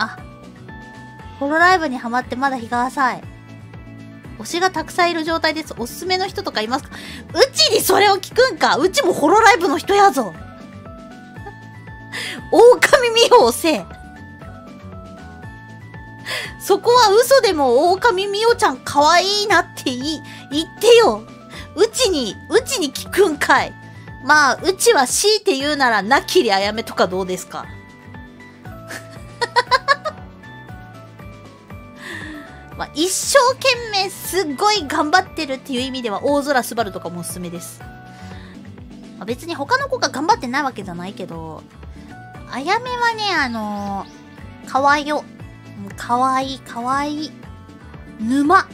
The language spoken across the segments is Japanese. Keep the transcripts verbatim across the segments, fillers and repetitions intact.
あ、ホロライブにハマってまだ日が浅い。推しがたくさんいる状態です。おすすめの人とかいますか？うちにそれを聞くんか？うちもホロライブの人やぞ。狼美穂せえ。そこは嘘でも狼美穂ちゃん可愛いなって言い、言ってよ。うちに、うちに聞くんかい。まあ、うちは強いて言うなら、なきりあやめとかどうですか？まあ、一生懸命すっごい頑張ってるっていう意味では、大空すばるとかもおすすめです。まあ、別に他の子が頑張ってないわけじゃないけど、あやめはね、あのー、かわいよ。かわいい、かわいい。沼。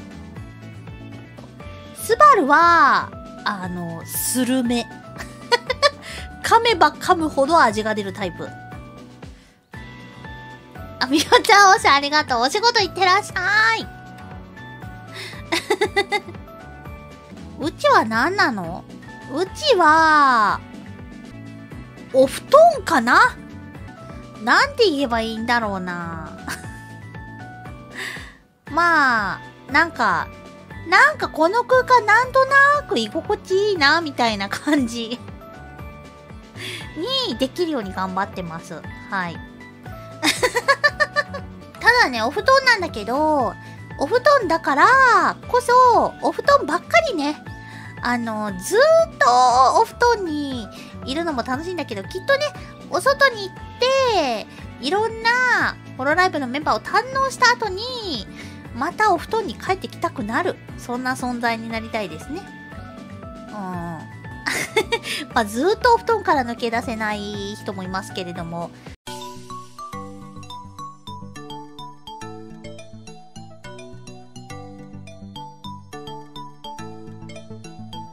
スバルは、あの、スルメ。噛めば噛むほど味が出るタイプ。あ、みおちゃんおしありがとう。お仕事行ってらっしゃい。うちは何なの？うちは、お布団かな？なんて言えばいいんだろうな。まあ、なんか、なんかこの空間なんとなく居心地いいな、みたいな感じにできるように頑張ってます。はい。ただね、お布団なんだけど、お布団だからこそ、お布団ばっかりね、あの、ずーっとお布団にいるのも楽しいんだけど、きっとね、お外に行って、いろんなホロライブのメンバーを堪能した後に、またお布団に帰ってきたくなる。そんな存在になりたいですね。うん。まあ、ずーっとお布団から抜け出せない人もいますけれども、